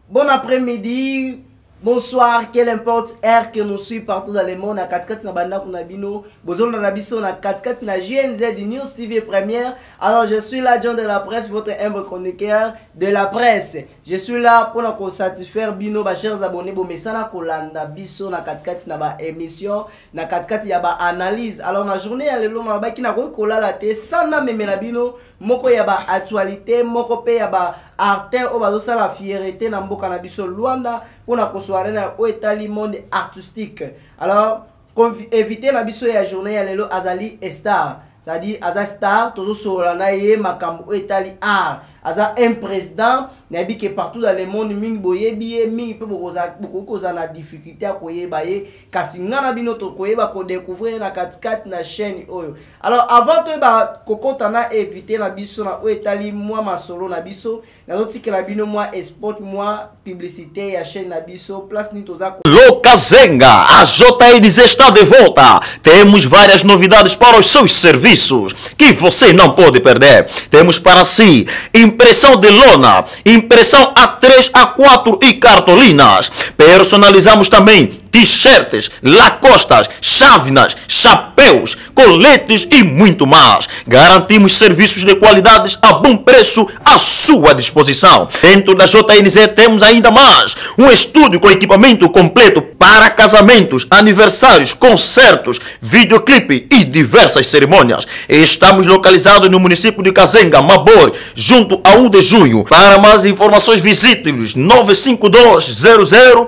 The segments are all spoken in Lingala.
Bon après-midi, bonsoir, quelle importe heure que nous suivons partout dans le monde. Na Katkat na banda kuna bino, bozol na biso na Katkat na GNZ News TV Première. Alors je suis là, John de la presse, votre humble chroniqueur de la presse. Je suis là pour nous satisfaire bino, ba chers abonnés, bo mesana kolanda biso na Katkat na ba émission, na Katkat ya ba analyse. Alors na journée ya lelo na ba kina ko kolala te sana memela bino, moko ya ba actualité, moko pe ya ba arte o bazo sala fierté na mboka na biso Luanda pour na kosoare na o etali monde artistique. Alors éviter na biso ya journée ya lelo azali star, c'est-à-dire aza star tozo sola na ye makambo o etali art. Aza un président nabi que partout dans le monde mingi boyebi mingi pe bokoza na difficulté a koyeba ye kasi ngana bino to koyeba ko découvrir na Katkat na chaîne oyo. Alors avant to ba kokota na éviter na biso na o etali moi masolo na biso na zotiki la bino moi sport moi publicité ya chaîne na biso place ni toza Kazenga, a JNZ está de volta. Temos várias novidades para os seus serviços que você não pode perder. Temos para si impressão de lona, impressão A3, A4 e cartolinas. Personalizamos também t-shirts, lacostas, chávenas, chapéus, coletes e muito mais. Garantimos serviços de qualidade a bom preço à sua disposição. Dentro da JNZ temos ainda mais um estúdio com equipamento completo para casamentos, aniversários, concertos, videoclipe e diversas cerimônias. Estamos localizados no município de Kazenga, Mabor, junto a 1 de junho. Para mais informações visite-nos 952 00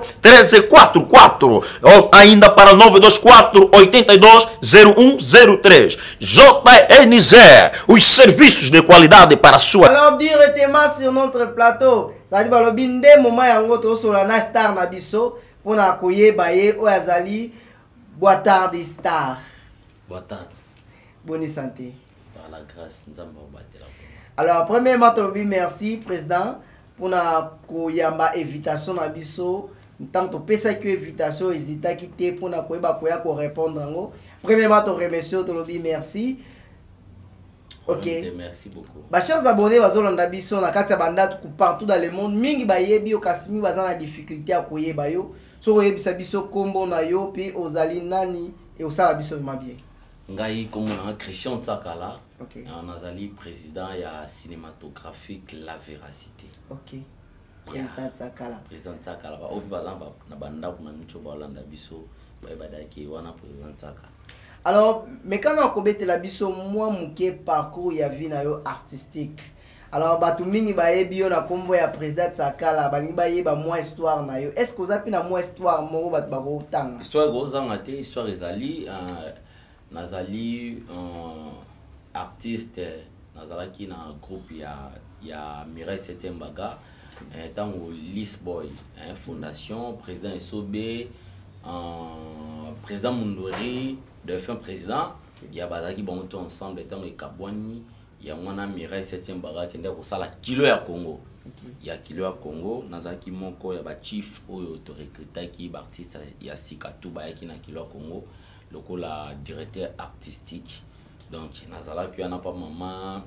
1344 ou ainda para 924 82 0103. JNZ, os serviços de qualidade para a sua. Alors directement sur notre plateau, ça dit balobinde moment yango to sola na star na biso pour na koyeba ye o azali boa tarde star. Boa tarde. Bonne santé. Par la grâce, nous avons battu la. Alors premièrement tolobi merci président pour na koyamba invitation na biso. Tant que pesa que invitation hésita quitter pour na koyeba koya ko répondre ngo. Premièrement to remercie tolobi merci. Ok. Merci beaucoup. Ba chers abonnés bazolanda biso na kati ya banda partout dans le monde mingi bayebi o kasimi bazana difficulté a koyeba yo. So koyebisa biso kombo na yo pe ozali nani et osala biso vraiment bien. Ngai comme on Christian Tsakala. OK. On azali président ya cinématographique La Véracité. OK. Président Tsakala. Président Tsakala ba obi bazamba na banda kuna micho ba olanda biso ba badaki wana président Tsakala. Alors, mais quand on a la biso moi muke parcours ya vie na yo artistique. Alors batu mingi ba yebi yo na kombo ya président Tsakala ba ni ba yeba moi histoire na yo. Est-ce que vous avez na moi histoire mo bat ba ko tanga? Histoire gozanga te, histoire ezali nazali artiste nazalaki na groupe ya Mireille 7e Baga tango Lisboy fondation président Esobe président Mundori de fin président il y a bazaki bon tout ensemble tango Ekabwani il y a mwana Mireille 7e Baga qui ndeko sala kilo ya Congo. Il y a kilo ya Congo nazaki moko ya ba chief oyo to recrutaki ba artiste ya Sikatu ba yaki na kilo ya Congo lokola directeur artistique. Donc nazala ki ana pa maman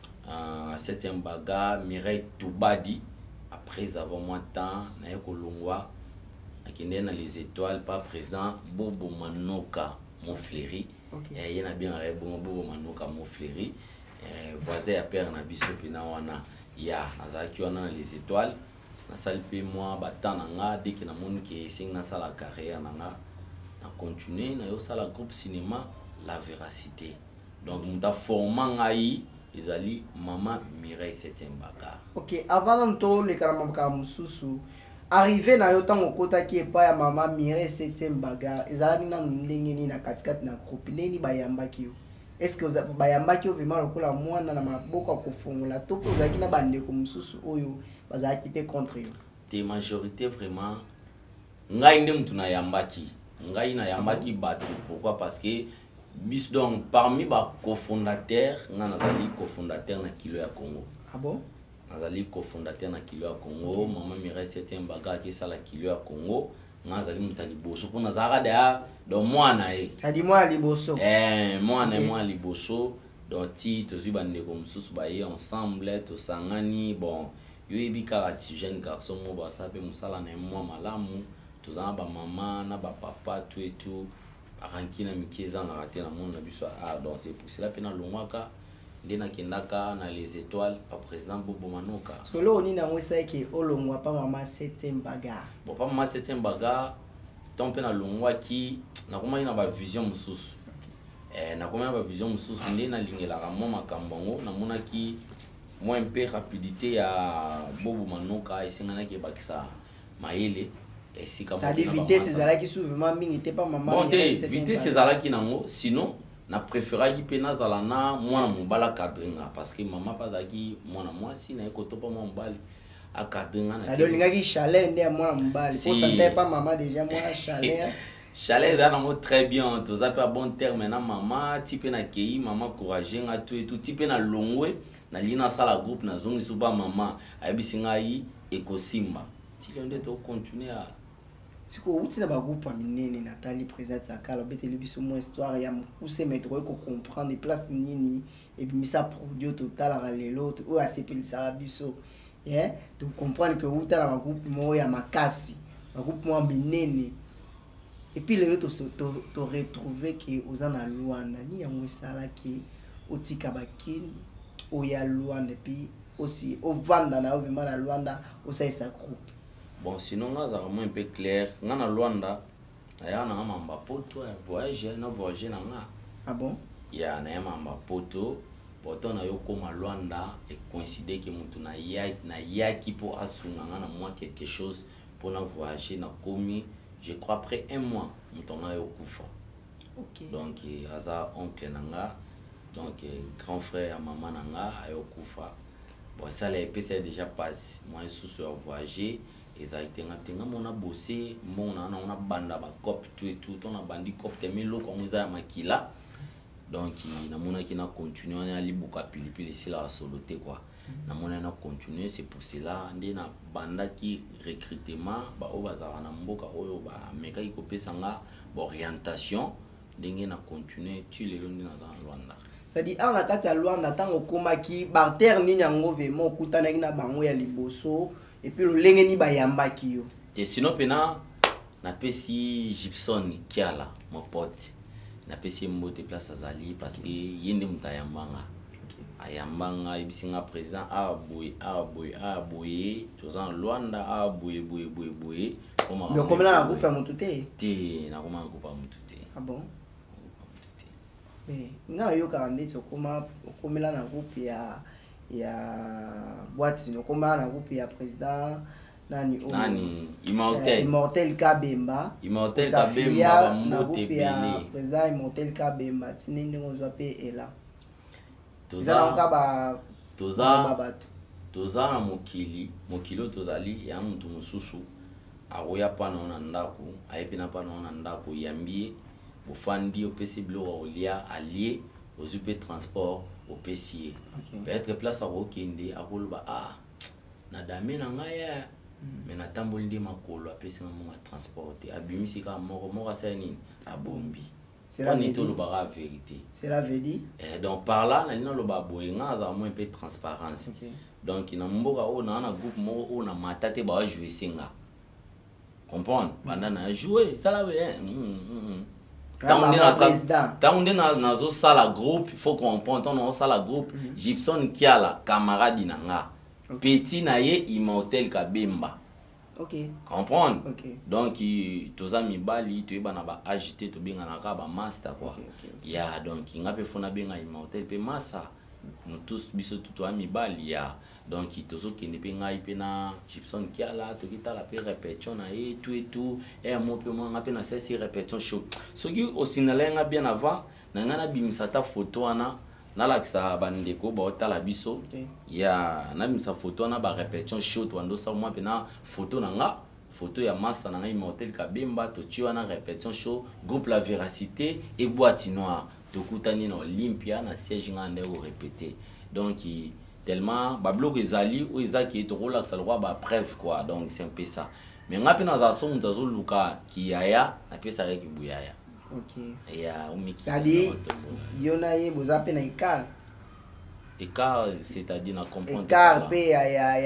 7e Baga Mireille Toubadi après avoir moins de temps na ekolongwa akende na les étoiles par président Bobo Manoka Monfléry. Il y a bien Bobo Manoka Monfléry voisin à père na biso pina wana ya nazaki wana les étoiles na salpe moi batana nga dès que na moni que sing na sala carrière na continuer na yo sala groupe cinéma La Véracité. Donc muta forma ngai ezali maman Mireille 7e Baga. OK, avant de le karamaka mususu arrivé na yo tango kota ki pa ya maman Mireille 7e Baga ezalaki na ndenge ni na katikati na groupe neni bayamba ki yo. Est-ce que bayamba ki yo vraiment lokola mwana na maboko ko fongola to po zaki na bande ko mususu oyo bazaki pe contre yo? Te majorité vraiment ngai ndem tuna yambaki. Ngai na yambaki batu pourquoi parce que bis donc parmi ba cofondateur nga nazali cofondateur na kilo ya Congo. Ah bon? Nazali cofondateur na kilo ya Congo, maman Mireille 7e Baga qui sala kilo ya Congo, nga nazali mutali boso pour nazara da do mwana e. Adi mwana liboso. Mwana liboso donc ti tozi bande ko mususu ba ye ensemble to sangani bon yo yebi kaka ti jeune garçon mo basa pe mosala na mwa malamu toza na bamama na bapapa tout et tout aranki na mike ezangaka te na monde na biso donc c'est pour cela mpe nalongwaka nde nakendaka na les étoiles pa président Bobo Manoka parce que lo oni nango esaki olongwa pa mama 7e bagarre bon pa mama 7e bagarre ton mpe nalongwaki nakomaki na bavision mosusu nakomaki na bavision mosusu nde nalingelaka mwa makambo yango namonaki moi un peu rapidité ya Bobo Manoka esenganaki ebakisa mayele esika ça dit vitesse ezalaki souvent mingi te pa mama bon te vitesse ezalaki nango sinon na préféraki mpe nazala na mwana mobali akadrenga parce que mama mpe azalaki mwana mwasi naye kotopa mwa mobali akadrenga olingaki chaleur nde ya mwana mobali po santa pa mama déjà mwana chaleur chaleur eza nango très bien toza mpe a bon terme na mama ti mpe nakei mama courage nga tout et tout ti mpe na longwe nali nasala groupe nazongisi mpa mama ayebisi ngai ekosimba ti leo nde tokontinue a siko uti na bagroupe minene natali président Tsakala obeteli biso mo histoire ya mokuse maître ko comprendre place nini ebimisa produit totalaka lelo oyo asepelisaka biso to comprendre que uta na bagroupe mo ya makasi bagroupe mo minene et puis lelo to retrouver que oza na Luanda ni yango esalaki otika bakini oya Luanda et puis aussi ovanda na vraiment na Luanda osaisa groupe. Bon, sinon, on a un peu clair. On a Luanda, il y a un poto, voyage, on a voyagé. Ah bon? Il y a un poto, pourtant on a eu comme Luanda et coïncider que mon na qui pour assumer moi quelque chose pour na voyager na commis. Je crois après un mois, on a eu Koufa. Ok. Donc, Aza oncle nanga, donc grand frère maman nanga a eu Koufa. Bon, ça les PC déjà passé. Moi, je suis voyager. Exactement, on a bossé, on a banda ba cop tout et tout, on a bandi cop temi lo comme ça makila. Donc na mona qui na continuer on a libuka pilipili si la soloté quoi. Na mona na continuer c'est pour cela ndé na banda qui recrutement ba o bazara na mboka oyo ba meka ki kopesanga ba orientation ndenge na continuer tu les londi na Rwanda. Ça dit on a kata Luanda tango komaki barter ni nyango vemo kutana na bango ya liboso. Et puis le lengeni bayamba kiyo. Te sinon pena na pesi Gibson Kiala mon pote. Na pesi mbote place azali parce que yende mutayambanga. Ayambanga ibisinga président aboye tozan Luanda aboye boye. Le combien na groupe ya mutute? Te na koma groupe ya mutute. Ah bon? Mais nga yo karande tokoma komela na groupe ya boîte no koma na groupe ya président nani Immortel Kabemba ba mbote belé président Immortel Kabemba tinende ngozwa pe ela toza na mokili tozali ya mtu mususu aroya pana na ndako ayepena pana na ndako yambie bofandi opesi biloko olia allié aux UP transport au PCA. Peut-être place à Rokende à Kolba na dame na ngaya mais na tamboli ndi makolo apesi mo transporter abimisi ka moko asani abombi. C'est la vérité. C'est la vérité. Donc par là na lina loba boyenga za mo un peu transparence. Donc na mboka o na groupe mo o na matate ba jouer singa. Comprendre? Banda na jouer ça la veut. Tant on est dans sala groupe, il faut comprendre on sala groupe Gibson Kiala camarade nanga petit naye Immortel Kabemba. OK. Comprendre? Donc tous amis bali tu bana ba agité to benga na ba master quoi. Ya donc ngape fona benga Immortel pe massa. Nous tous biso tout amis bali ya. Donc tozo kende pe ngai pe na Gibson Kiala to kita la pe répétition na et tout et mo pe mo ngape na cesse répétition show. So ki au sinalenga bien avant na ngana bimisa ta photo ana na la kisa bandeko ba otala biso ya na bimisa photo ana ba répétition show to ando sa mo pe na photo na nga photo ya massa na ngai Immortel Kabemba to tu ana répétition show groupe La Véracité et Boîte Noire to kutani na Olympia na siège ngande o répéter. Donc tellement bablo ezali ou ezaki to relax le roi ba bref quoi donc c'est un peu ça mais ngapi na za son tazo luka ki yaya na pesa reki buyaya. OK ya o mix c'est-à-dire yona ye bozape na écart c'est-à-dire na comprendre écart pe ya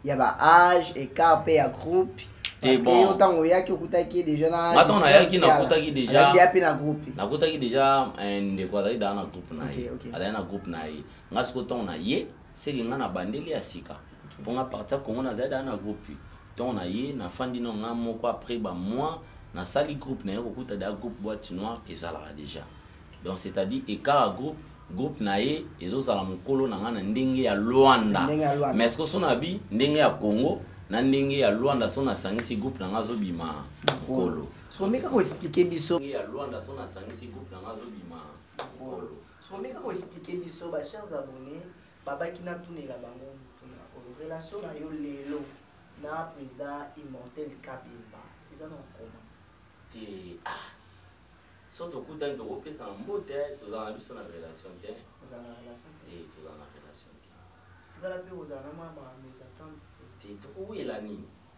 il y a ba âge écart pe ya groupe parce que autant on y qui okutaki déjà na attends na yaki na okutaki déjà ya pe na groupe na okutaki déjà ndeko azali da na groupe na ye okay. azali na groupe na ye ngasi ko ton na ye seli nga na bandeli ya sika pour nga partir Congo na zali da na groupe ton na ye na fandi no nga moko après ba mois na sali groupe na ye kokuta da groupe boîte noire ezalaka déjà donc c'est-à-dire écart groupe na ye ezozala mokolo na nga na ndenge ya Luanda mais est-ce que son abi ndenge ya Congo na ndenge ya Luanda son asangisi groupe na nga zobima mokolo so meka ko expliquer biso ya Luanda son asangisi groupe na nga zobima mokolo so meka ko expliquer biso ba chers abonnés baba kina tunela bango tuna relation na yo lelo na président Immortel Kabemba ezana koma te surtout quand tu repères en mot tu as envie sur la relation te tu as la relation tu as la relation tu as la paix aux anama mes attentes te to elani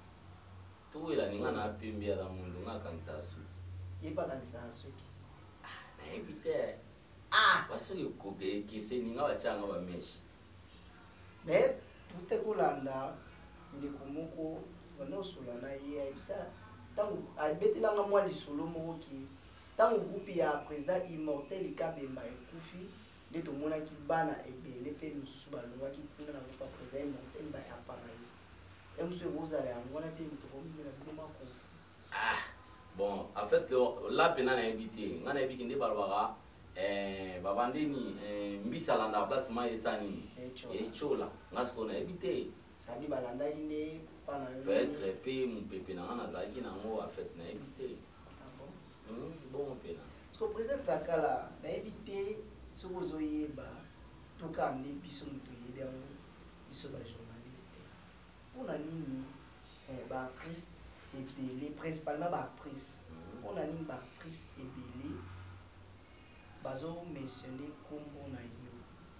ngana pembe ya mundu ngakangisa suki yepa kanisa suki na ebite basuki koke kiseni nga bachanga ba meshi mais tute kulanda ndeko moko banosula na ye ibisa tangu abetela nga mwa lisolo moko ki tangu groupe ya président Immortel Kabemba ekufi nde tomonaki bana ebele mpe mosusu balongwaki kuna na groupe ya président Immortel bayapana ye emusu ekozala yango wana te mitokomimela bino mako bon en fait là pena na ebite nga na ebiki nde balobaka babandeni mbisalanda place ma esani echola nga siko na ebite sadi balandaki nde pana yo peut-être pe mupepe na nga nazalaki nango en fait na ebite bon pena parce que président Zakala na ebite soki ozoyeba tokande biso moto yebi yango biso bajournaliste mpona nini baartiste ebele principalement baactrice mpona nini baactrice ebele bazomentionne nkombo na yo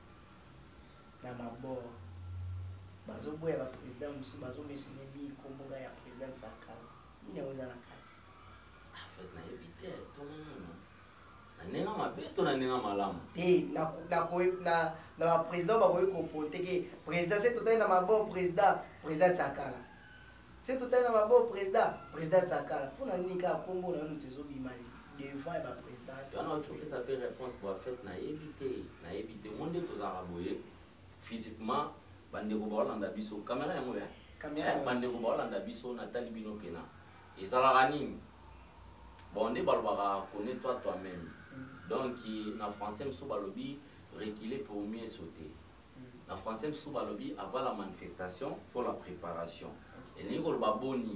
na mabord bazoboya baprésident mosusu bazomentionne mi nkombo ya président Zakala nini yango eza na kati en fait nayebi te tonanana nandenga mabe to nandenga malamu te na baprésident bakoki koponte ke président se totali na mabord président Zakala se totali na mabord président Zakala mpona nini kaka nkombo na yo moto ezobima devant ya baprésident wana otokesa mpe réponse po afete nayebi te mo nde tozalaka boye physiquement bandeko baolanda biso caméra yango ya bandeko baolanda biso natali bino pena ezalaka nini bon nde balobaka connais toi toi-même donc na français mosusu balobi reculer pour mieux sauter na français mosusu balobi avant la manifestation faut la préparation elingi koloba boni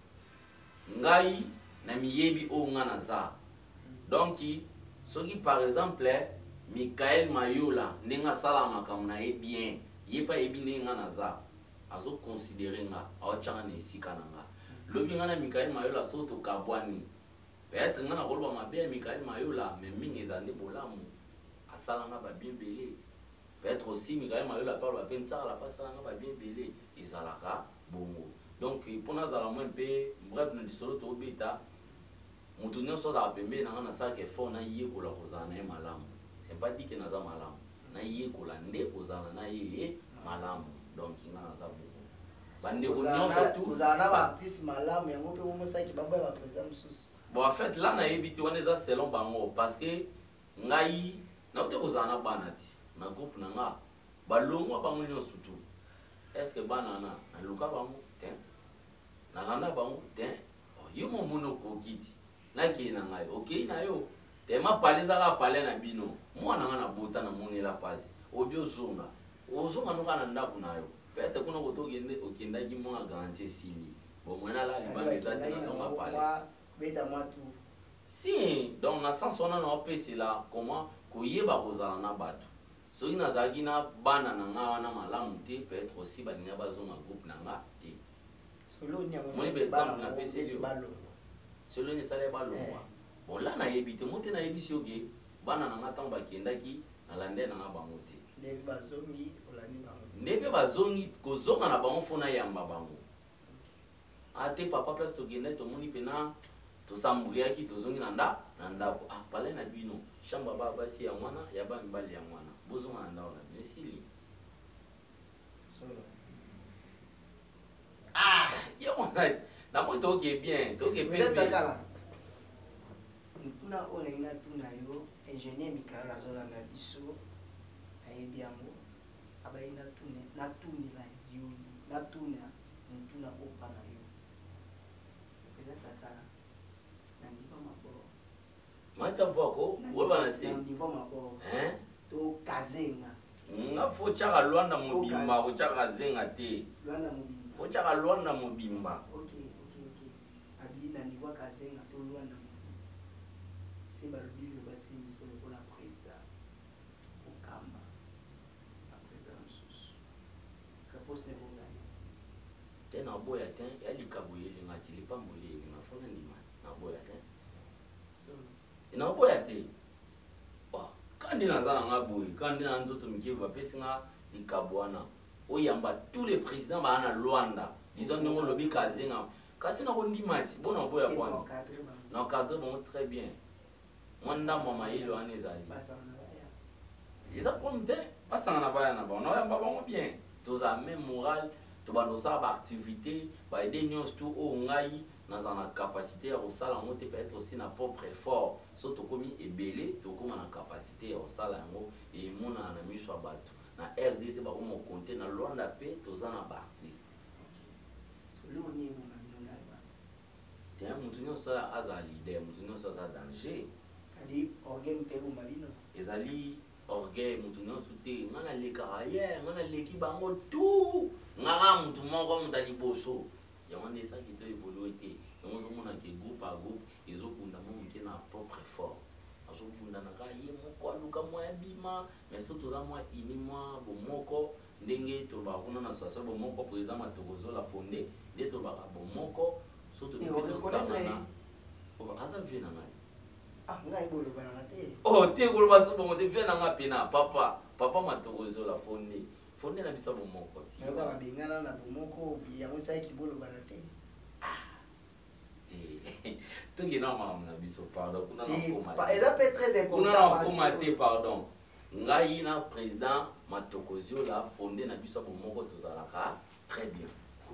ngai na miyebi oyo nga naza donc soki par exemple Michael Mayola ndenge asala makambo na ye bien ye pa yebi ndenge nga naza azoconsidere nga aotyanga na esika na nga lobi nga na Michael Mayola so tokabwani peut-être nga nakoloba mabe ya Michael Mayola mais mingi eza nde bolamu asala nga babien ebele peut-être aussi Michael Mayola mpe aloba mpe ntsakala mpe asala nga babien ebele ezalaka bongo donc mpo nazala mwe mpe bref na lisolo tobeta moto nyonso azala pembeni na nga nasalaka effort nayekola kozala na ye malamu c'est pas dit ke naza malamu nayekola nde kozala na ye malamu donc nga naza bongo bandeko nyonso tu ozala na baartiste malamu yango mpe omosaki baboya baprésident mosusu bon en fait là nayebi te wana eza selon bango parce que ngai naute kozala na bana ti na groupe na nga balongwa bango nyonso tu est ce que bana na naluka bango te nalanda bango te yo momono okoki ti nakei na ngai okei na yo te mapale ezaka pale na bino mwana nga na bota na monela pasi obi ozonga noka na ndako na yo peut-être kuna koto okendaki mwa garantie esili bomwena la libanda eza te nazonga pale si donc na sens wana na opesela comment koyeba kozala na bato soki nazalaki na bana na nga wana malamu te peut-être aussi baninga bazonga groupe na nga te moi exemple napeseli yo selo nisala balongwa bon la nayebi te mo te nayebisi yo ke bana na nga ntango bakendaki nalande na nga bango te nde mpe bazongi kozonga na bango fo nayamba bango ate papa place tokende tomoni mpena tosamburiaki tozongi na ndako pale na bino chambre ba basi ya mwana ya ba mibali ya mwana bozonga na ndako na bino esili Na moi to qui est bien, to qui est bien. Tuna ona ina tuna yo ingénieur Mikala zola na biso ayebiango abaina tune na tuni la yo na tuna tuna opa na yo presenta kala na niveau maboro Mata voko woba na si na niveau maboro to kazenga nga fo chaka Luanda mobimba ko chaka zenga te Luanda mobimba fo chaka Luanda mobimba okay abi na niveau kazenga to Luanda c'est le bilan de l'émission pour la présidente au Kamba la présidente sous que poste ne vous arrête tena boya ten ya likaboye ngati lipambole na fona ndima na boya ten so ina boya te kandi nazana ngaboye kandi na nzoto mikiva pesinga likabwana oyamba tous les présidents ba na Luanda disons ngo lobi kazenga kasi na ko ndimati bona boya kwani na cadre bon très bien Mwanda mama hilo anezali. Isa pomte basanga baya na ba. Na yamba bango bien. Toza même moral, to bandosa ba activité, ba aider nyos tout o ngai na zana capacité ya osala ngote peut être aussi na propre effort. So to komi ebele, to koma na capacité ya osala ngo e mona na miso abatu. Na RDC ba ko compter na Luanda pe toza na ba artiste. So le oni mo na nona ba. Tiens, mutu nyos aza leader, mutu nyos aza danger. Ezali orgueil mutelu mabino ezali orgueil mutu nyonso te ngana leka aye ngana leki bango tout ngaka mutu moko muta liboso yango nde esaki to évolue te yango ozomona ke groupe à groupe ezokunda mo moke na propre effort azokundanaka ye moko aluka mwa ya bima mais so toza mwa ini mwa bomoko ndenge tolobaka kuna na situation bomoko président Matokozola fondé nde tolobaka bomoko so tolobi tosangana aza vie na ngai ngai bolo bana te te ko ba so bongo te fe na ngapena papa Matokozola fondé na bisa bomoko ti yoka ba bengana na bomoko bi yango sai ki bolo bana te to gina mama na biso pardon kuna na koma eza peut très important kuna na koma te pardon ngai na président Matokozola fondé na biso bomoko tozalaka très bien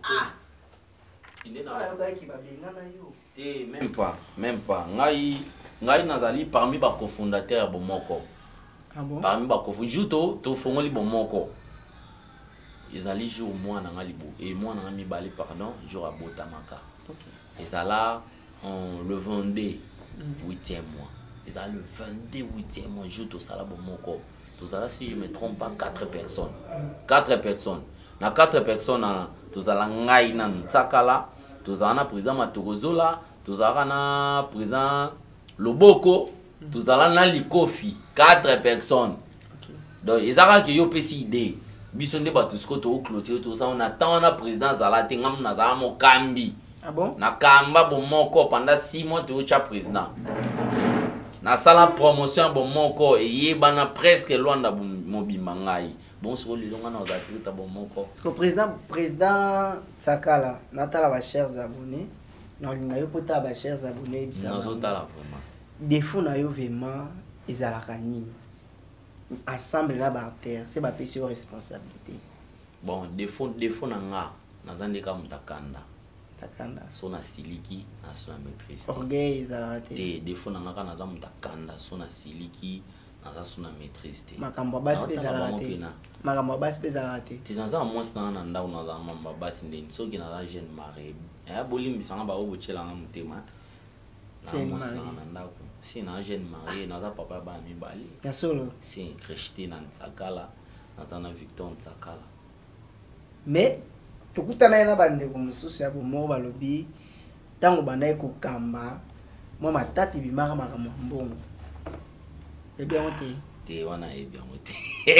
inde na yoka ki ba bengana yo te même pas ngai nazali parmi ba cofondateur bomoko parmi ba cofondateur to fongoli bomoko ezali jour mwana ngalibo et mwana ngami bali pardon jour abotamaka ezala le 22 8e mois ezala le 22 8e mois jour to sala bomoko to sala si je me trompe pas 4 personnes na 4 personnes to sala ngai na ntsakala to sala na président Matokozola to sala na président Loboko, tous allons na likofi 4 personnes. Donc ils ont que yo pesi idée. Bisonde batusko to clôture tout ça on attend na président Zalate ngam na za mo kambi. Ah bon? Na kamba bomoko pendant 6 mois to cha président. Na sala promotion bomoko et yebana presque Luanda mobimba ngai. Bon so le longa na za trita bomoko. Parce que président Tsakala natala ba chers abonnés. Non ngayo pota ba chers abonnés bisa. Non so tala vraiment. Défaut na yo vraiment ezalaka nini ensemble na ba terre c'est ba pesi yo responsabilité bon défaut na nga nazandeka mutakanda takanda so na siliki na so na maîtrise orgueil ezalaka te défaut na nga kana za mutakanda so na siliki na za so na maîtrise te makambo basi ezalaka te makambo basi ezalaka te tinaza mwasi na ndao na za mamba basi ndeni soki na za jeune marié ya bolimbisanga ba obochela nga mutema na mwasi na ndao si na jeune marié na za papa ba mibali ya solo si Christine na Ntsakala na za na Victor Ntsakala mais tokutana na bandeko mosusu ya bomo balobi tango bandai kokamba mwa matati bimaka makambo mbongo ebia mote te wana ebia mote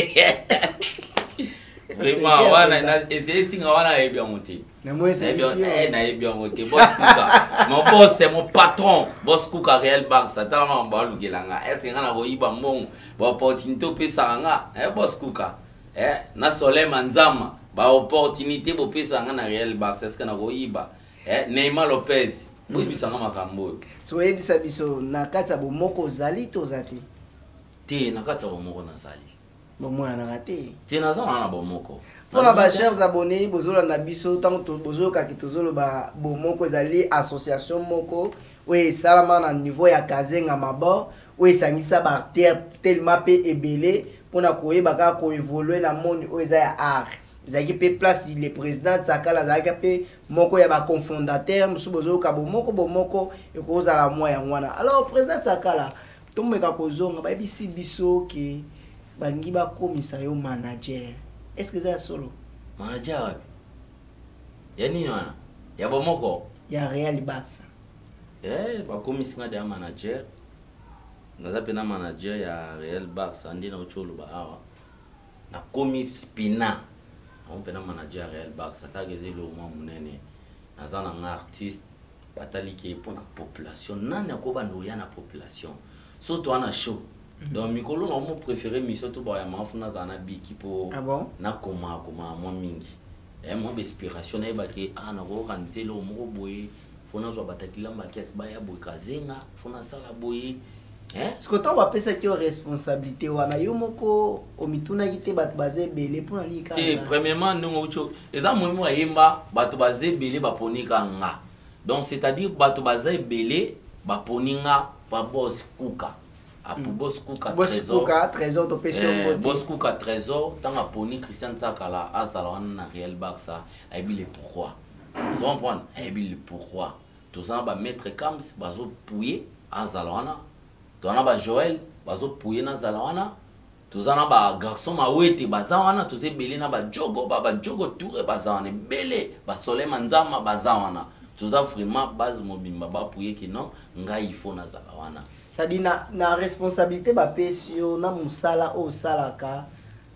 vraiment wana na esinga wana ebia mote na mwesa na ebia mote boss kuka mon boss c'est mon patron boss kuka réel bank ça tala ma ba lukelanga est-ce que ngana boyiba mbongo ba opportunité pesa nga boss kuka na Soleil Manzama ba opportunité bo pesa nga na réel bank est-ce que na boyiba Neymar Lopez boyibisa nga makambo so yebisa biso na kata bomoko zali to zati te na kata bomoko na zali bomwana ngate te na zama na bomoko Pour les chers abonnés, bozola na biso tant que bozo kaki tozolo ba bomoko ezali association moko oui salama na niveau ya kazenga mabor oui sangisa ba tellement pe ebele pona koyeba ka ko évoluer na monde o eza ya art ezaki pe place le président Tsakala zaki pe moko ya ba cofondateur musu bozo ka bomoko ekozala mwa ya ngwana. Alors président Tsakala tomeka kozonga ba bisi biso ke bangi ba komisa yo manager. Est-ce que c'est solo? Manager. Ya nini wana? Ya bomoko? Ya Real Barça. Ba komisa de manager. Ngaza pena manager ya Real Barça ndi na ucholo ba awa. Na komi spina. On pena manager ya Real Barça tageze lo mwa munene. Nazana nga artiste batali ke pona population. Nani akoba ndo ya na population. So to ana show. Donc mikolo na mo préféré mission to ba ya mafuna zana biki po na koma mo mingi mo inspiration na ba ke na go organiser lo mo boye fona zo batakila ba kes ba ya boye kazenga fona sala boye ce que to ba pesa ki responsabilité wana yo moko o mituna kite bat baze belé pour na nika premièrement ndongo ucho eza mo yemba bato baze belé ba ponika nga donc c'est-à-dire bato baze belé ba poninga ba boss kuka apu boss kuka trésor to pesio boss kuka trésor tant aponi Christian Tsakala azala na Real Barça aibi le pourquoi vous comprenez aibi le pourquoi tous en ba maître Kams bazo pouyer azala to na ba Joël bazo pouyer na zalawana tous en ba garçon mawete bazawana tous ebele na ba jogo tour bazawana belé ba Soleil Manzama bazawana tous a vraiment base mobimba ba pouyer que non ngai il faut na zalawana. C'est-à-dire na responsabilité ba pesio na musala o salaka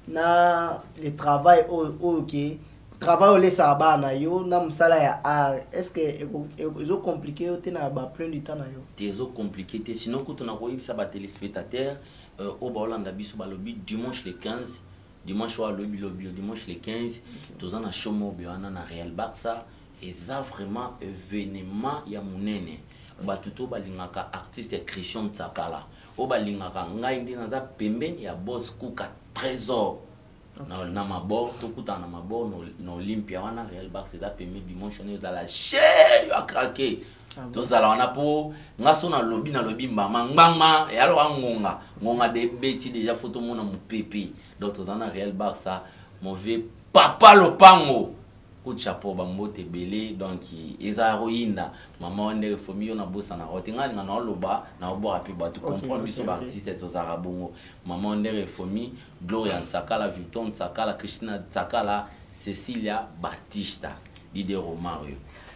na le travail OK travail o lesa bana yo na musala ya art. Est-ce que ezo compliqué te na ba plein du temps na yo ezo compliqué te sinon ko tona ko yibisa ba téléspectateurs au ba Hollande biso ba lobi dimanche le 15 dimanche wa lobi dimanche le 15 tozana na show mo biana na Real Barça et ça vraiment événement ya munene batuto balingaka artiste Christian Tsakala o balingaka ngai ndi naza pembeni ya boss kuka trésor na mabor to kuta na mabor no Olympia wana Real Barça za pembeni dimanche on za la chez a craquer to zala wana po ngaso na lobi mbama ngmama ya lo ngonga de beti déjà photo mona mupepe donc to zana Real Barça mauvais papa lopango chapeau ba mbote belé donc eza roinda maman onde fomi na bossa na otingani na loba na obo api ba tu comprendre biso ba artiste to zarabongo maman onde fomi Gloria Tsakala Victor Tsakala Christina Tsakala Cecilia Batista Didier Romario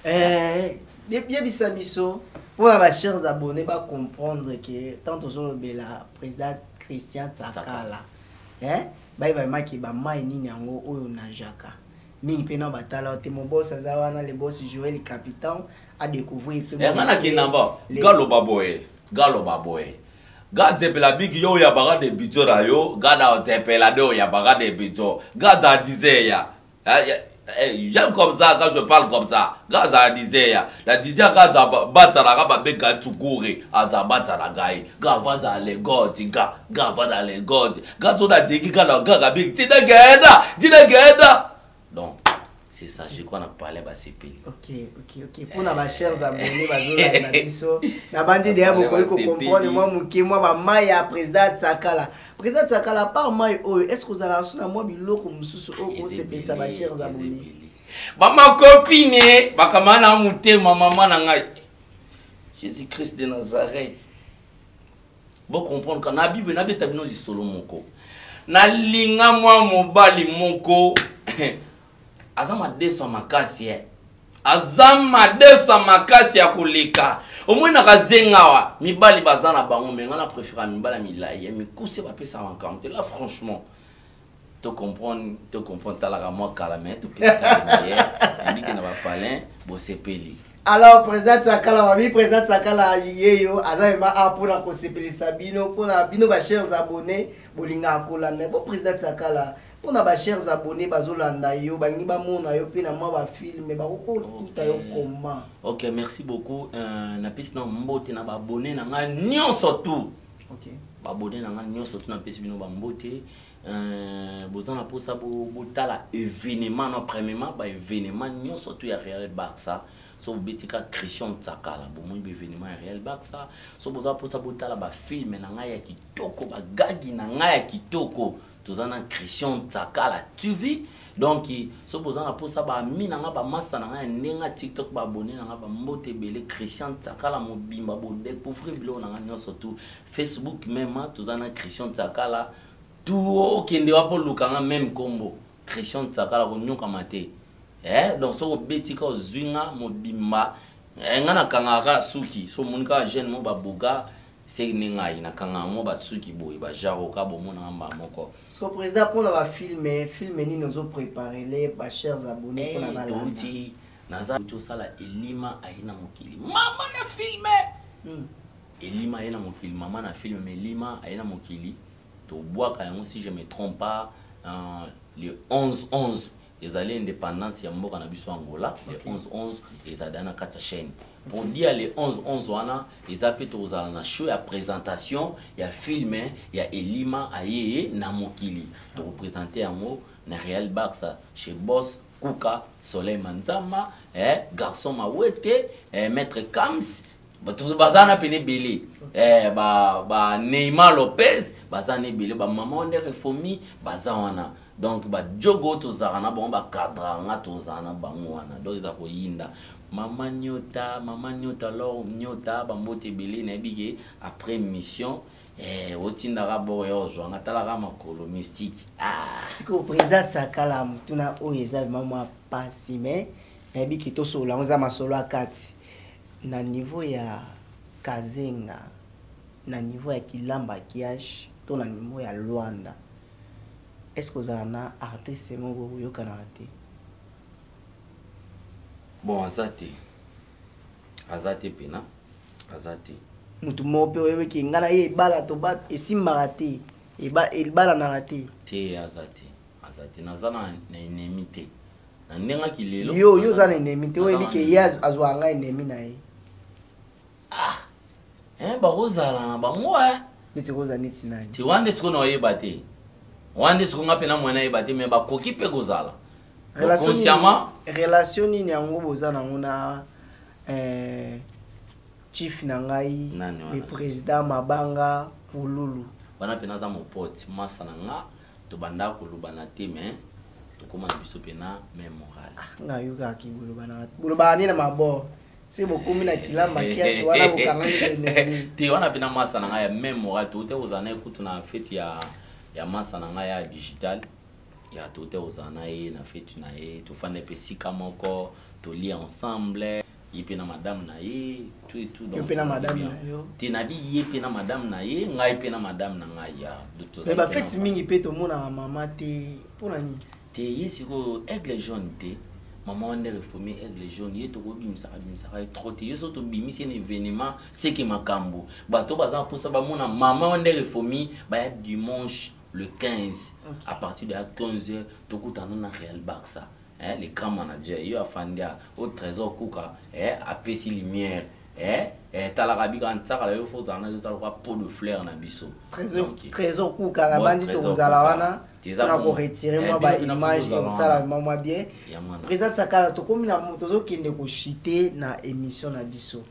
bien bisamiso pour les chers abonnés ba comprendre que tant aux bela président Christian Tsakala ba maki ba mai nini yango oyo na jaka mingi pena batala te mon boss azawana le boss Joël capitaine a découvrir pe ngana kinamba galo baboy gadzepela big yo ya baga de bijora yo gada otsepela do ya baga de bijo gaza disait ya j'aime comme ça quand je parle comme ça gaza disait ya la disait gaza batala ka ba bega tukure aza batala gai gava dans les gods gava dans les gods gazo da digi gala gaga big tinagenda. Donc, c'est ça, je crois qu'on a parlé de CP. Ok. Pour nos chers abonnés, na bandi de beaucoup comprendre moi ba maya président Tsakala. Président Tsakala par mai est-ce que vous allez assurer moi biloko mususu o CP ça ba chers abonnés. Ba ma copine, ba kamana muté maman na ngai. Jésus-Christ de Nazareth. Bon comprendre quand na Bible na betabino li solo moko. Na linga moi mobali moko. Azama deso makasi ya kulika omwena kazengawa mibali bazana bango menga na préférer mibala milai ya mikuse ba pesa en là franchement te comprendre talaka moi kala mais to pesa derrière ndike na ba palin bo sepeli. Alors président Tsakala président Tsakala yeyo azama apona ko sepeli sabino pona bino ba chers abonnés bolinga kolanda bo président Tsakala. Pour nos chers abonnés, bazolanda yo, bangi ba mona yo pe na ma ba film ba ko tuta yo comment. OK, merci beaucoup. Na piste na mbote na ba abonné na nga nyonso tout. OK. Babone nanga nyonso tuna pesi bino bambote bozana posa botala événement na premièrement ba événement nyonso tu ya Real Barça so betika Christian Tsakala bomoi ba événement ya Real Barça so bozana posa botala ba film nanga ya kitoko ba gagi nanga ya kitoko tozana Christian Tsakala tu vis donc so bozana posa ba mi nanga ba masa nanga nenga TikTok ba abonné nanga ba mbote belé Christian Tsakala mobimba bo découvrir bilo nanga nyonso tu Facebook même tozana Christian Tsakala tout kende wapo lukanga même combo Christian Tsakala ko nyoka mate donc so betika ozwinga mobimba ngana kangaka suki so monika jeune mo ba boga c'est ninga ina kanga mo ba suki boy ba jaro ka bo mona ngamba moko parce que président pour la film ni nous ont préparé les ba chers abonnés pour la balade naza to sala elima aina mokili mama na filme elima aina mokili mama na filme mais elima aina mokili to bois quand si je me trompe pas le 11-11 ils allaient indépendance ya mboka na biso Angola le 11-11 ils adana kata chaîne pour dire le 11-11 wana ils appellent aux na show ya présentation ya film ya elima aye na mokili to représenter yango na Real Barça chez Boss Kuka Soleil Manzama garçon Mawete maître Kams tous bazana pene belé ba Neymar Lopez bazana belé ba maman de reformi bazana donc ba jogo to zarana bon ba cadre nga to zana bangwana donc za ko yinda maman nyota lo nyota ba mote belé na bige après mission otinda ka boyo zo nga tala ka makolo mystique c'est que le président Tsakala mutuna oyeza mama pasi mais na biki to so la onza masolo akati na niveau ya Kazenga na niveau ya Kilamba Kiash to na niveau ya Luanda est-ce que vous avez un artiste mo yo kana te bon azate pena azate mutu mo pe wewe ki ngana ye bala to bat esimba te e bala na te azate nazana na ennemi te na ndenga kilelo yo za na ennemi te wewe bike yaz azwa nga ennemi na ye ba rozala ba moa biti koza niti nani ti wande siko na yeba te wande siko nga pena mwana yeba te me ba koki pe kozala relation ni yango boza na ngona chief na ngai le président Mabanga Pululu bana pena za mopoti masa na nga to banda kolubana te me to koma na biso pena même moral nga yuka ki bulubana ni na mabo c'est beaucoup mina Kilamba Kiash wala bukanga te wana pena masa na nga ya même moral to te ozana ekutu na fête ya masa na nga ya digital ya to te ozana na fête na to fane pe sika moko to li ensemble yipe na madame na ye tout et tout donc yipe na madame na yo tinabi yipe na madame na ye ngai pe na madame na ngai ya mais ba fête mingi pe to mona mama te pona ni te yesiko aigle jaune te maman on est reformé aigle jaune ye to ko bimisa trop te yeso to bimisi un événement c'est que makambo bato baza pour ça ba mona maman on est reformé ba ya dimanche le 15 à partir de 15h to kutana na Real Barça les grands managers yo afandia au trésor kuka apesi lumière talarabi kan tsaka yo fozana yo sala pot de fleurs na biso trésor kuka la bandi to kozala wana na ko retirer moi ba image et sala mama bien président Tsakala to komi na moto zo kende ko chiter na émission na biso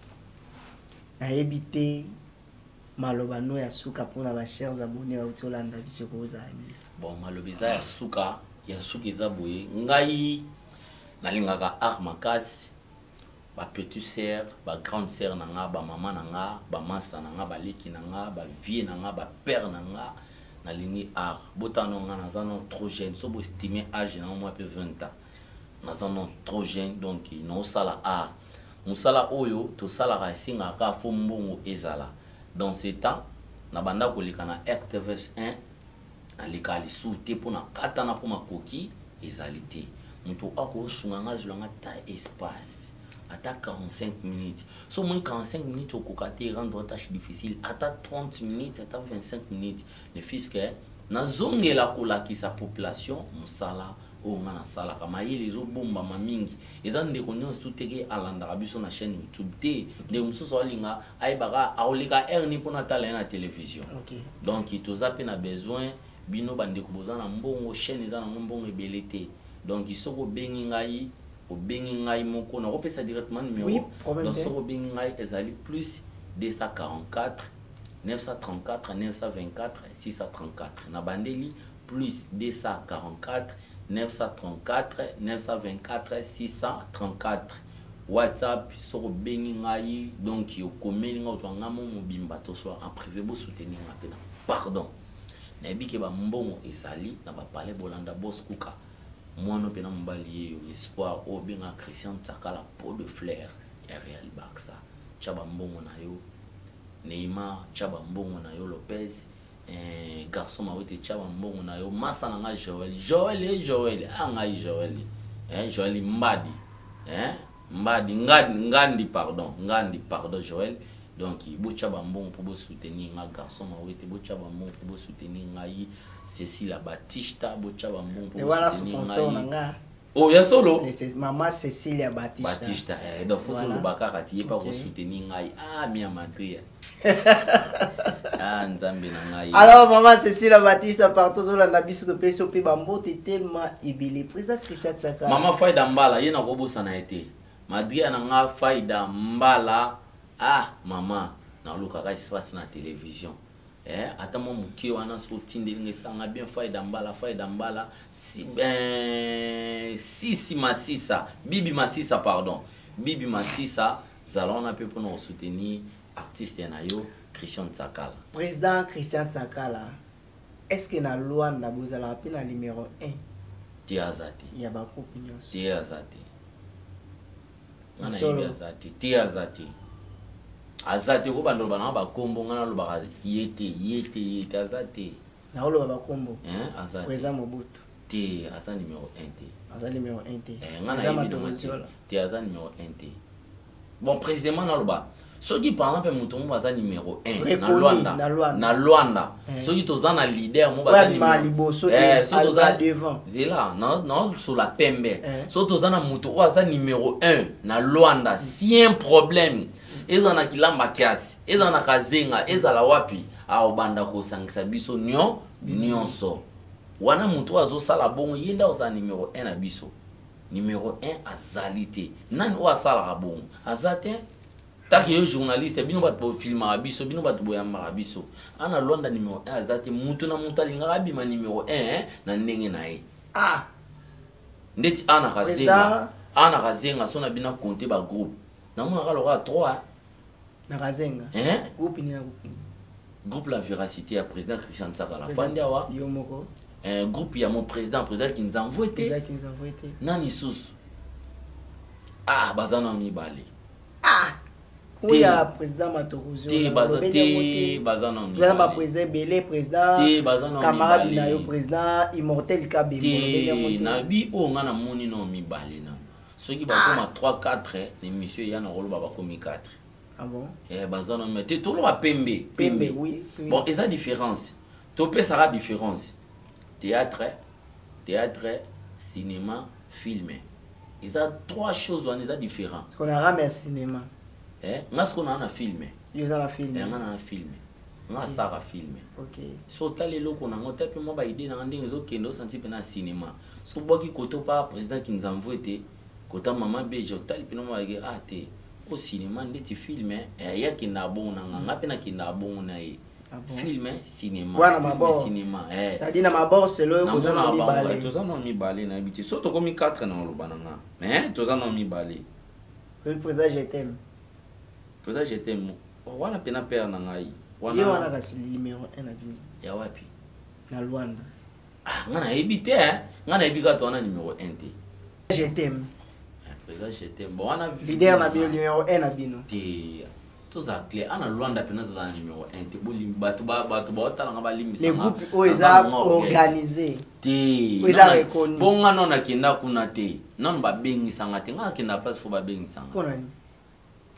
na ebité malobano ya suka pona ba chers abonnés wa utolanda biso ko zami bon malobiza ya suka za boye ngai nalingaka art makasi ba petite sœur ba grande sœur nanga ba maman nanga ba masa nanga ba leki nanga ba vie nanga ba père nanga nalingi art botano nga nazano trop jeune so bo estimer âge na moi pe 20 ans nazano trop jeune donc non sala art musala oyo to sala ka singa ka fo mbongo ezala dans ce temps na banda ko likana RTVS 1 alikali souté pour na katana pour makoki ezalité muto ako sunganga zulanga ta espace ata 45 minutes so mon 45 minutes au kokate rendre tâche difficile ata 30 minutes ata 25 minutes le fils que na zongela kolaki sa population musala o ngana sala kama yele zo bomba mamingi eza ndeko nyonso tuteke alanda biso na chaîne YouTube te ndeko mususu alinga aibaka aolika erni pona tala na télévision donc tozape na besoin bino bandeko bozana mbongo chaîne eza na mbongo ebelete donc isoko bengi ngai o bengi ngai moko na kopesa directement numéro donc soko bengi ngai ezali plus 244 934 924 634 na bandeli plus 244 934 924 634 WhatsApp soko bengi ngai donc yo komeli nga ozwanga mo mobimba to so en privé bo soutenir nga pena pardon na bike ba mbongo ezali na ba parler bolanda boss kuka mwana pena mbali espoir o benga Christian Tsakala pot de fleur ya Real Barça chaba mbongo na yo Neymar chaba mbongo na yo Lopez garçon mawete chaba mbongo na yo masa na nga Joel ngai Joel Mbadi ngandi pardon Joel donc bo chaba mbongo pour bo soutenir nga garçon mawete bo chaba mbongo pour bo soutenir ngai Cécile Batista bo chaba mbongo pour voilà sponsor nga oh ya solo maman Cécilia Batista donc photo le bakaka ti pas pour soutenir ngai mi amadria nzambe na ngai alors maman Cécilia Batista partout sur la biso de peso pe bambo tellement ibili président Christian Tsakala maman Faida Mbala yena ko bosana été madria na nga Faida Mbala maman na luka ka espace na télévision ata mo muki wana so tindelinga sanga bien Faida Mbala Sisi Masisa Bibi Masisa pardon Bibi Masisa zalona pe pour nous soutenir artiste na yo Christian Tsakala président Christian Tsakala est-ce que na Luanda bozala pe na numéro 1 tiazati ya ba opinion tiazati tiazati azati ko bando bana ba kombo ngana lo ba yete azati na lo ba kombo azati président Mobutu ti asa numéro 1 ti asa numéro 1 ti ngana matomozola ti asa numéro 1 ti bon précisément na lo ba soki par exemple mutumu baza numéro 1 na Luanda soki tozana leader mo baza numéro soki tozana devant zela non sur la pembe soki tozana mutu baza numéro 1 na Luanda si un problème ezana kilamba kiasi ezana kazenga ezala wapi aobanda ko sangisa biso nyonso wana mutu azosala bongo yenda oza numéro 1 na biso numéro 1 azalité nani o asala bongo azate taki yo journaliste bino bat bo filma biso bino bat bo yamba biso ana Luanda numéro 1 azate mutu na mutalinga abima numéro 1 na ndenge na ye ndeti ana kazenga sona bina compter ba groupe na mona ka loka 3 na kazenga groupe ni na groupe la véracité à président Christian Tsakala fandi wa yo moko groupe ya mon président qui nous envoie été nani sous bazana mi bali oui ya président Matorozo bazana mi ba président Belé président camarade na yo président immortel Kabembo na bi o ngana moni no mi bali na soki ba koma 3 4 ni monsieur yana rolo ba komi 4 ah bon bazana mi te to lo ba pembe oui bon et ça différence to pe ça différence théâtre, cinéma, film. Ils ont 3 choses différentes. Ce qu'on a ramené au cinéma. Ce qu'on a un film. Ils ont un film. On a un film. On a ça film. OK. So tali loko na ngota pe mo ba idée na ndenge zo kendo senti pe na cinéma. So boki koto pa président qui nous envoie te kota maman bejo tali pe no mo ba te au cinéma ndeti film ya kinda bon na nga pe na kinda bon na ye. Film cinéma cinéma ça dit na mabor c'est le kozana mi balé tozana mi balé na habité so to komi 4 na lo bananga tozana mi balé le président je t'aime wana pena père na ngai wana kasi numéro 1 na bino ya wapi na Luanda ngana habité ngana habika to na numéro 1 te je t'aime président je t'aime bon wana leader na bino numéro 1 na bino te toza clé ana Luanda pena toza numéro 1 te bolim bato ba tala nga balimbisa les groupes oza organisé te oza reconnu bonga non akenda kuna te non ba bengisa nga te nga akenda place fo ba bengisa nga kona ni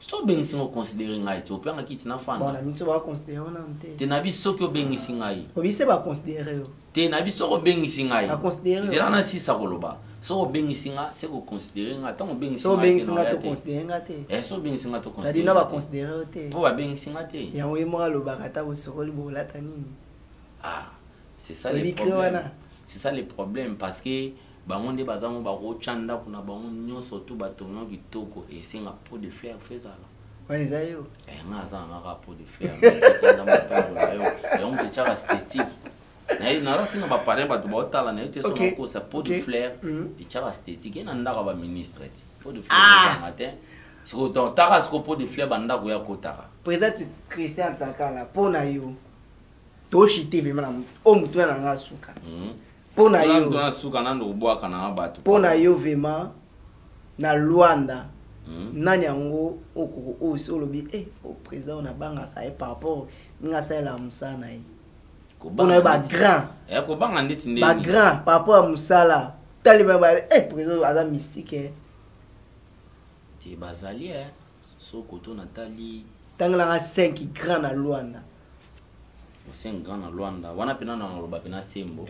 so bengisi ngo considérer ngai to pe nga kiti na bon fana na mito ba considérer on ante te na biso ko bengisi ngai obise ba considérer yo te na biso ko bengisi ngai ba considérer zela na sisa koloba so ko bengisi nga se ko considérer nga tango bengisi so bengisi nga to considérer nga te so bengisi nga to ça dit na ba considérer yo te po ba bengisi nga te ya mo mo lo ba kata bo sokoli bo lata nini c'est ça le problème c'est ça le problème parce que bango nde bazango ba ko chanda kuna bango nyonso tu batonyo kitoko et singa pot de fleurs fezala ouais ça yo nga za nga pot de fleurs tanga matonyo yo on te chara esthétique na ra singa ba parler ba to ba otala na te so ko sa pot de fleurs et chara esthétique et na ndaka ba ministre ti pot de fleurs matin siko to taka siko pot de fleurs banda ko ya kotaka président Christian Tsakala pona yo to shite be mana o mutu na nga suka pona yo to na suka na ndo bwa kana bato pona yo vema na Luanda nani yango okoko oso lobi o président na banga ka par rapport nga sala musana yi pona ba grand ko banga nditi ndeni ba grand par rapport à musala tali ba président aza mystique ti bazali so koto natali tangala 5 grand na Luanda 5 grand na Luanda wana pena na loba pena sembo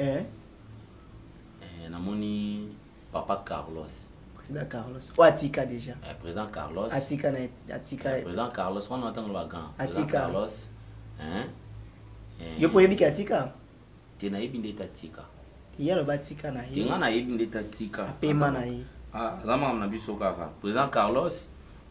namoni papa Carlos président Carlos o atika déjà président Carlos atika na atika président Carlos wana watango ba grand président Carlos yo po yebi atika te na yebi ndeta tika ya lo batika na ye nga na yebi ndeta tika pema na ye zama na biso kaka président Carlos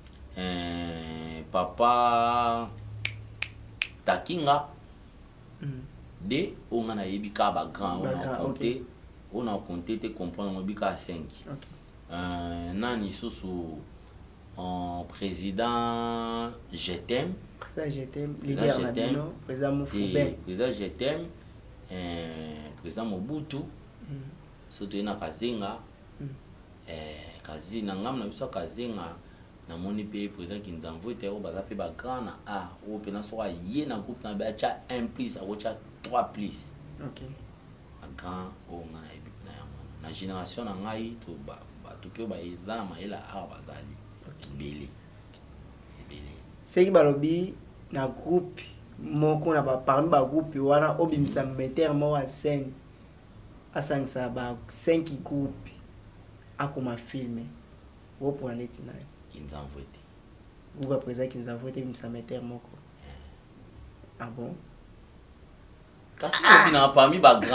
papa Takinga de on a yebi ka ba grand on a compté te comprendre on bika 5 nani susu en président je t'aime leader Nabino président Moufouben président je t'aime président Mobutu surtout na kazinga kazi na ngam na biso kazinga na moni pe président Kinzamvu te o baza pe ba grand na o pe na so ye na groupe na ba cha 1 plus a cha 3 plus grand o ngana na génération na ngai to ba to pe ba ezama ela bazali belé c'est que balobi na groupe moko na ba parmi ba groupe wana obimisa meter mo wa scène asangisa ba 5 groupe akoma filmer wo pour neti na Kinzamvu te vous présent Kinzamvu te bimisa meter moko bon kasi na parmi ba grand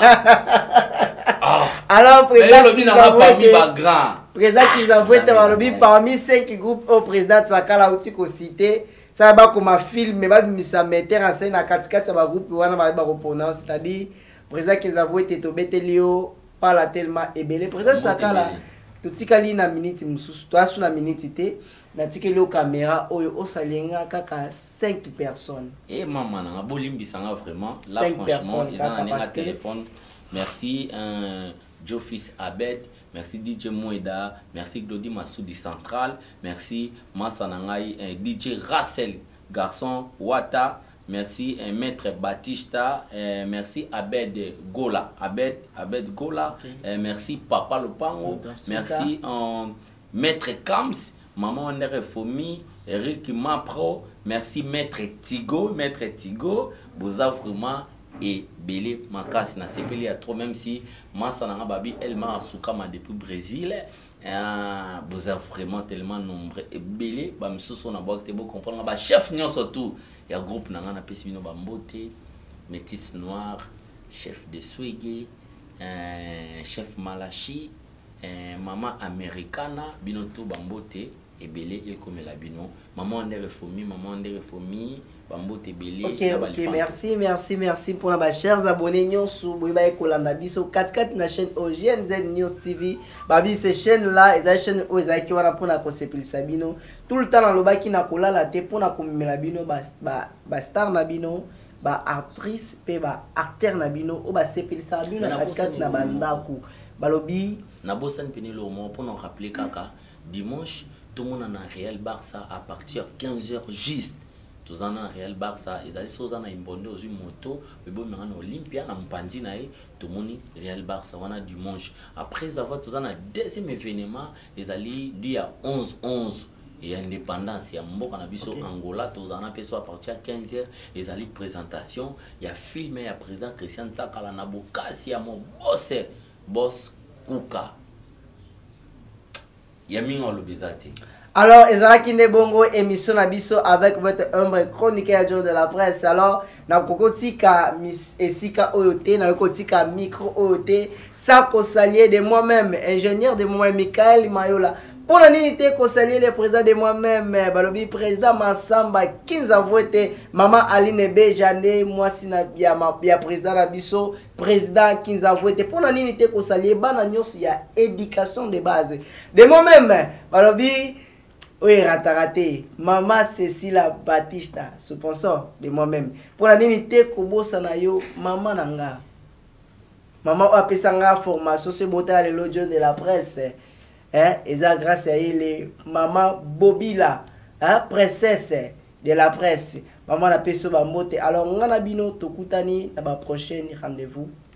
alors président Kinzamvu te balobi parmi 5 groupes au président Tsakala uti ko cité ça ba comme film ba bimisa meter en scène na katikati ba groupe wana ba reprenant c'est-à-dire président Kinzamvu te to betelio pas la tellement ebele président Tsakala totikali na minute mususu to asu na minute te na tikeli o caméra oyo osalenga kaka 5 personnes maman na bolimbisa nga vraiment là franchement ils ont un téléphone merci Jofis Abed merci DJ Moeda merci Glody Massoudi Central merci Massa Nangai DJ Russell garçon Wata merci maître Batista merci Abed Gola Abed Gola merci Papa Lopango merci maître Kams maman Andere Fomi Eric Mapro merci maître Tigo vous avez vraiment et belé makasi na sepeli à trop même si Massa Nanga Babi elle m'a soukama depuis Brésil vous avez vraiment tellement nombreux et belé ba msuso na boite bo comprendre ba chef nyon surtout ya groupe nanga na pesibino ba mbote métis noir chef de Swege chef Malachi maman americana bino tout ba mbote et belé et comme la bino maman Andere Fomi bambote belé ok merci pour la chers abonnés nyonso boyeba ekolanda biso 4 na chaîne OGNZ News TV babi ces chaîne là eza chaîne o eza ki wana pona ko sepelisa bino tout le temps na lobaki na kolala te pona ko mimela bino ba star na bino ba actrice pe ba acteur na bino o ba sepelisa bino na 4 na bandaku balobi na bosan penelo mo pona rappeler kaka dimanche tout le monde en a Real Barça à partir 15h juste. Tous en a Real Barça, ils allaient sur un imbondé aux moto, mais bon, maintenant Olympia, na mpandi na tout le monde Real Barça, on a dimanche. Après avoir tous en a deuxième événement, ils allaient dire 11-11. et indépendance ya mboka na biso Angola tozana peso à partir à 15h les ali présentation ya film ya président Christian Tsakala na bokasi ya mo boss Kuka ya minga lobezati. Alors, Ezalaki Nebongo, émission Nabiso avec votre humble chroniqueur jour de la presse. Alors, na kokotika esika oyote, na kokotika micro oyote, ça kosalier de moi-même, ingénieur de moi-même, Michael Mayola. Pour la nité kosalier le président de moi-même, balobi président Massamba, 15 avouete, maman Aline Bejande, moi si na bia président Nabiso, président 15 avouete. Pour la nité kosalier, bananyos ya éducation de base. De moi-même, balobi. Oui, raté. Maman Cécile Batista, sponsor de moi-même. Pour la nité Kobo Sanayo, maman Nanga. Maman a fait sa formation, c'est beau à l'audio de la presse. Et ça grâce à elle, maman Bobila, princesse de la presse. Maman a fait ça. Alors, on a bino tokutani dans la prochaine rendez-vous.